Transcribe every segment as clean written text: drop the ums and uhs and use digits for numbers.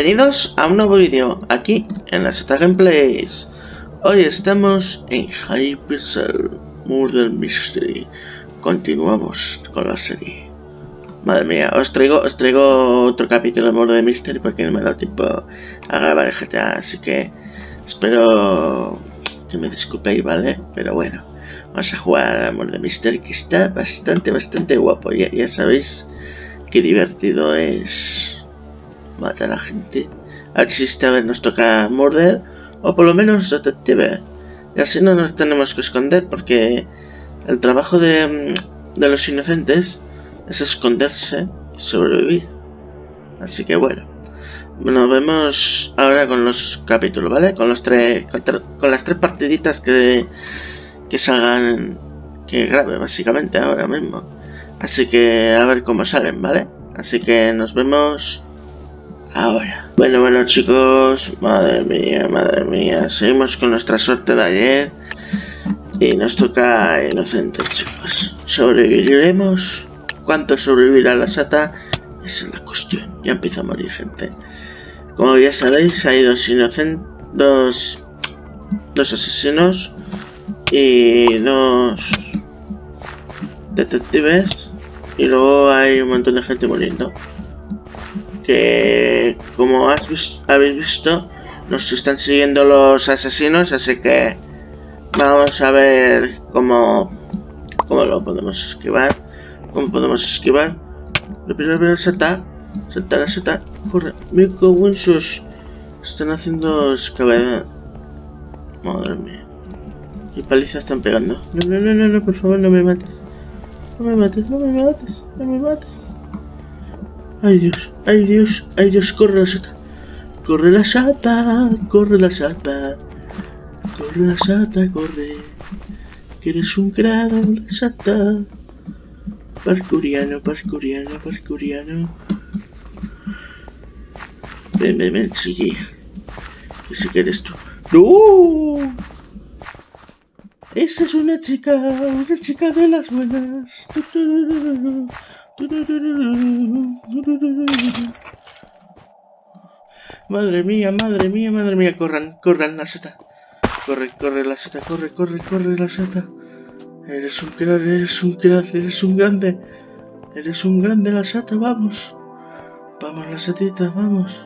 Bienvenidos a un nuevo vídeo aquí en las Zeta Gameplays. Hoy estamos en Hypixel Murder Mystery. Continuamos con la serie. Madre mía, os traigo otro capítulo de Murder Mystery porque no me ha dado tiempo a grabar el GTA, así que espero que me disculpéis, ¿vale? Pero bueno, vamos a jugar a Murder Mystery, que está bastante guapo. Ya sabéis qué divertido es matar a la gente. A ver si esta vez nos toca Murder o por lo menos detective. Y así no nos tenemos que esconder, porque el trabajo de los inocentes es esconderse y sobrevivir. Así que bueno, nos vemos ahora con los capítulos, ¿vale? Con las tres partiditas que salgan, que grabe básicamente ahora mismo. Así que a ver cómo salen, ¿vale? Así que nos vemos ahora. Bueno chicos, madre mía, seguimos con nuestra suerte de ayer y nos toca inocentes, chicos. ¿Sobreviviremos? ¿Cuánto sobrevivirá la Zeta? Esa es la cuestión. Ya empieza a morir gente. Como ya sabéis, hay dos asesinos y dos detectives, y luego hay un montón de gente muriendo. Que como habéis visto, nos están siguiendo los asesinos, así que vamos a ver cómo lo podemos esquivar. Lo primero, salta, corre. Me cago en sus. Están haciendo escabada. Madre mía, qué paliza están pegando. No, por favor, no me mates. No me mates. Ay Dios, corre la Zeta, corre, que eres un grado, la Zeta. Parkouriano. Ven, sigue, que sí que eres tú. ¡No! Esa es una chica de las buenas. Madre mía, corran la Zeta. Corre la Zeta, corre la Zeta. Eres un grande. Eres un grande la Zeta, vamos. Vamos la Zetita, vamos.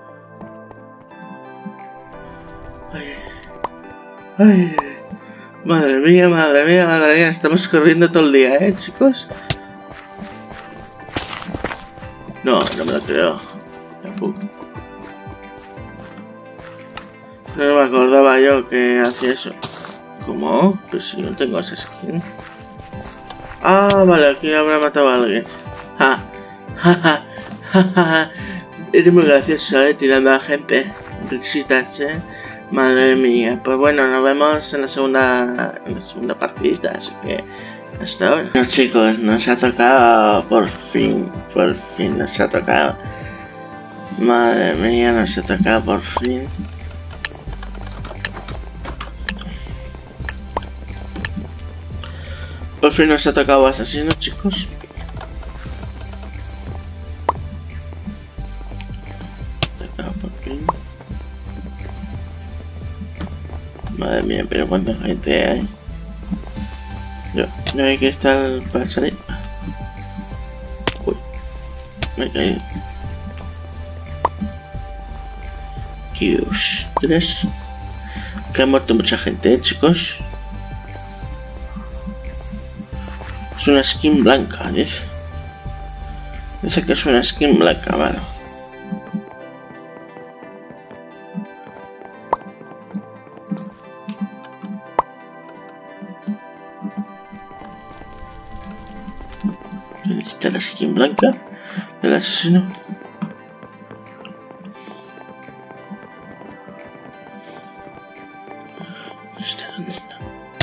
Ay. Madre mía, estamos corriendo todo el día, chicos. No me lo creo. Tampoco. No me acordaba yo que hacía eso. ¿Cómo? Pues si no tengo esa skin. Ah, vale, aquí habrá matado a alguien. Eres muy gracioso, tirando a la gente. Visitas, Madre mía. Pues bueno, nos vemos en la segunda partidita, así que hasta ahora. Bueno chicos, nos ha tocado por fin nos ha tocado. Madre mía, nos ha tocado por fin. Por fin nos ha tocado asesino, chicos. Por fin. Madre mía, pero cuánta gente hay. No hay que estar para salir. Uy, me he caído. Dios, 3. Que ha muerto mucha gente, chicos. Es una skin blanca, dice. Dice que es una skin blanca, vale. ¿Dónde está la skin blanca del asesino? ¿Dónde está?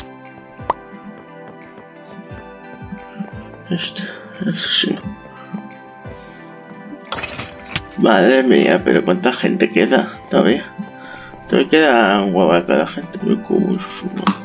El asesino. Madre mía, pero cuánta gente queda todavía. Todavía queda un huevo a cada gente. Me como su madre.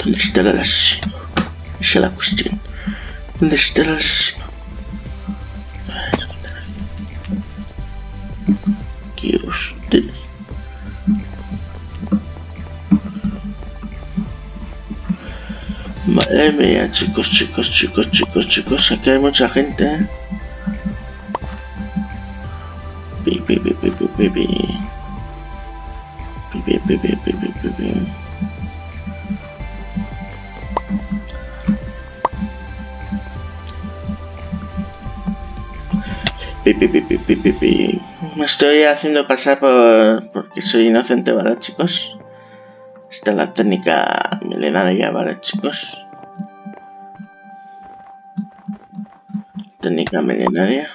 ¿Dónde estará el asesino? Esa es la cuestión. ¿Dónde estará el asesino? Dios. Madre mía, chicos, aquí hay mucha gente, ¿eh? Me estoy haciendo pasar porque soy inocente, ¿vale, chicos? Esta es la técnica milenaria, ¿vale, chicos? Técnica milenaria.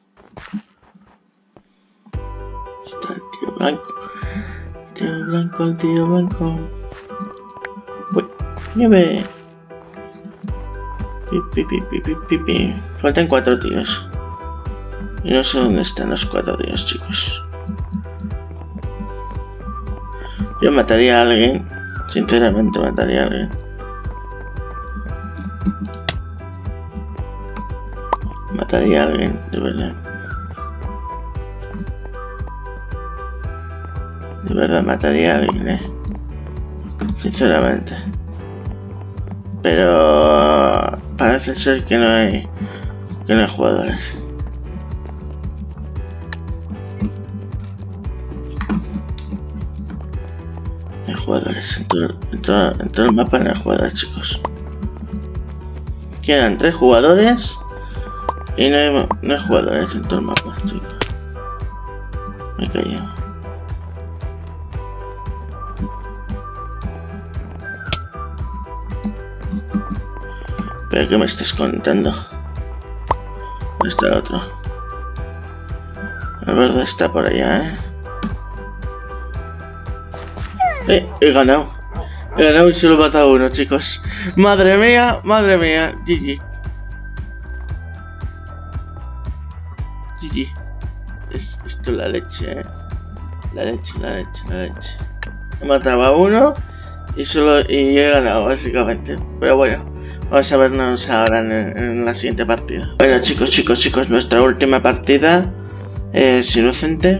Está el tío blanco. El tío blanco. Uy, nieve. Faltan 4 tíos. Y no sé dónde están los 4 tíos, chicos. Yo mataría a alguien. Sinceramente mataría a alguien. Mataría a alguien, de verdad. De verdad mataría a alguien, sinceramente. Pero parece ser que no hay jugadores. No hay jugadores. En todo el mapa no hay jugadores, chicos. Quedan 3 jugadores y no hay jugadores en todo el mapa, chicos. Me he caído. ¿Pero qué me estás contando? ¿Dónde está el otro? La verdad está por allá, he ganado. He ganado y solo he matado a uno, chicos. Madre mía, GG. GG. Esto es la leche, La leche. He matado a uno y he ganado, básicamente. Pero bueno. Vamos a vernos ahora en la siguiente partida. Bueno, chicos, nuestra última partida es inocente.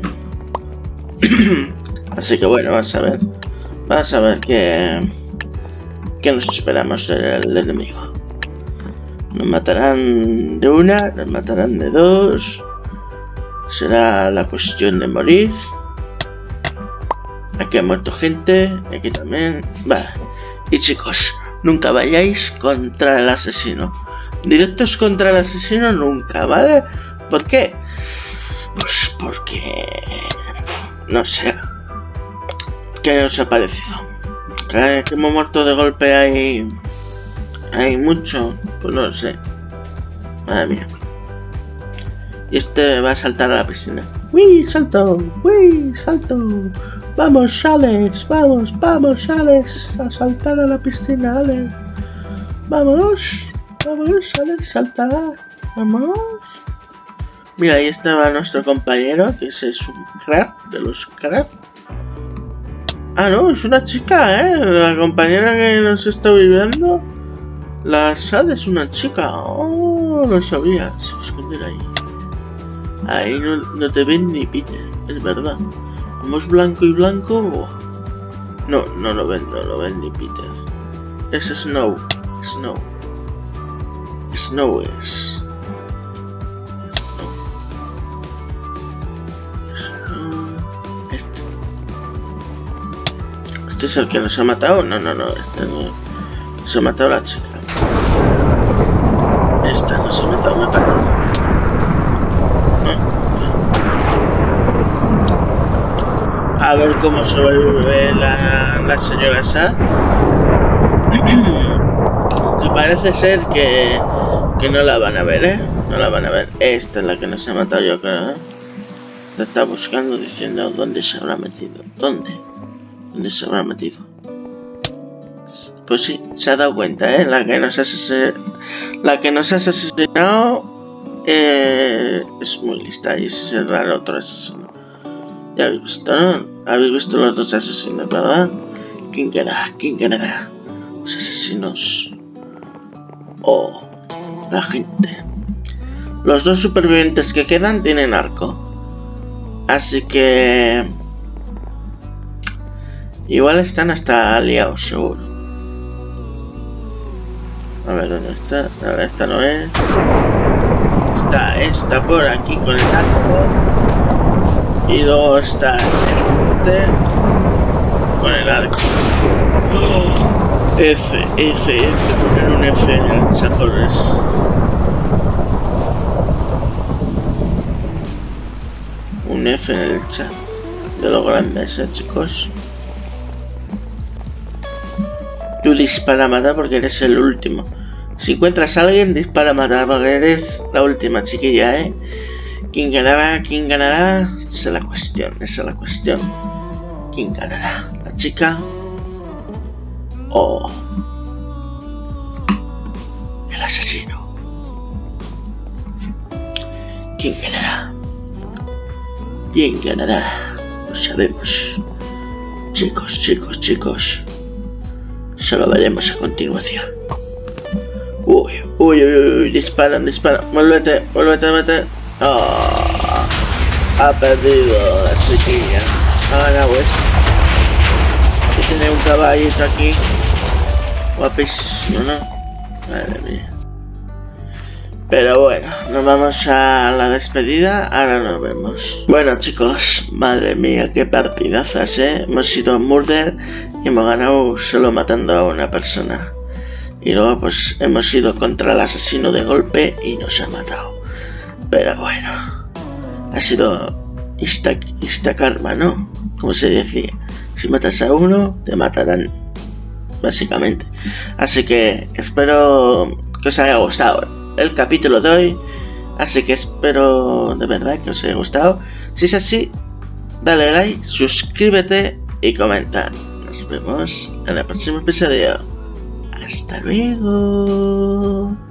Así que bueno, vamos a ver qué nos esperamos del enemigo. Nos matarán de una, nos matarán de 2. Será la cuestión de morir. Aquí ha muerto gente, aquí también. Vale. Y chicos, nunca vayáis contra el asesino. Directos contra el asesino nunca, ¿vale? ¿Por qué? Pues porque... no sé. ¿Qué os ha parecido? ¿Que hemos muerto de golpe hay mucho? Pues no lo sé. Madre mía. Y este va a saltar a la piscina. ¡Uy, salto! ¡Uy, salto! Vamos, Alex, vamos, Alex, a saltar a la piscina, Alex. Vamos, Alex, salta, vamos. Mira, ahí estaba nuestro compañero, que ese es un crack de los cracks. Ah, no, es una chica, la compañera que nos está viviendo. La Sad es una chica. Oh, lo sabía, se va a esconder ahí. Ahí no te ven ni Peter, es verdad. Como es blanco y blanco, no lo ven ni Peter. Es Snow es. Este es el que nos ha matado. No, este no. Se ha matado la chica. Esta nos ha matado, me parece. A ver cómo sobrevive la señora Sad. Que parece ser que no la van a ver, No la van a ver. Esta es la que nos ha matado, yo creo, La está buscando diciendo dónde se habrá metido. ¿Dónde se habrá metido? Pues sí, se ha dado cuenta, La que nos ha asesinado es muy lista y será el otro asesino. Ya habéis visto, ¿no? Habéis visto los 2 asesinos, ¿verdad? ¿Quién quedará? los asesinos o la gente. Los dos supervivientes que quedan tienen arco. Así que... igual están hasta aliados, seguro. A ver, ¿dónde está? Ahora esta no es. Está por aquí con el arco. Y luego está este con el arco. F, poner un F en el chacorres. Un F en el chat. De lo grandes, chicos. Tú dispara a matar porque eres el último. Si encuentras a alguien, dispara a matar porque eres la última, chiquilla, ¿eh? ¿Quién ganará? ¿Quién ganará? Esa es la cuestión, ¿Quién ganará? ¿La chica? ¿O el asesino? ¿Quién ganará? ¿Quién ganará? Lo sabemos. Chicos. Solo veremos a continuación. Uy, disparan. Vuélvete. Oh, ha perdido la chiquilla. Ha ganado esto. Y tiene un caballito aquí. Guapísimo, ¿no? Madre mía. Pero bueno, nos vamos a la despedida. Ahora nos vemos. Bueno, chicos, madre mía, qué partidazas, ¿eh? Hemos ido a Murder y hemos ganado solo matando a una persona. Y luego pues hemos ido contra el asesino de golpe y nos ha matado. Pero bueno, ha sido insta karma, ¿no? Como se decía, si matas a uno, te matarán, básicamente. Así que espero que os haya gustado el capítulo de hoy. Así que espero de verdad que os haya gustado. Si es así, dale like, suscríbete y comenta. Nos vemos en el próximo episodio. Hasta luego.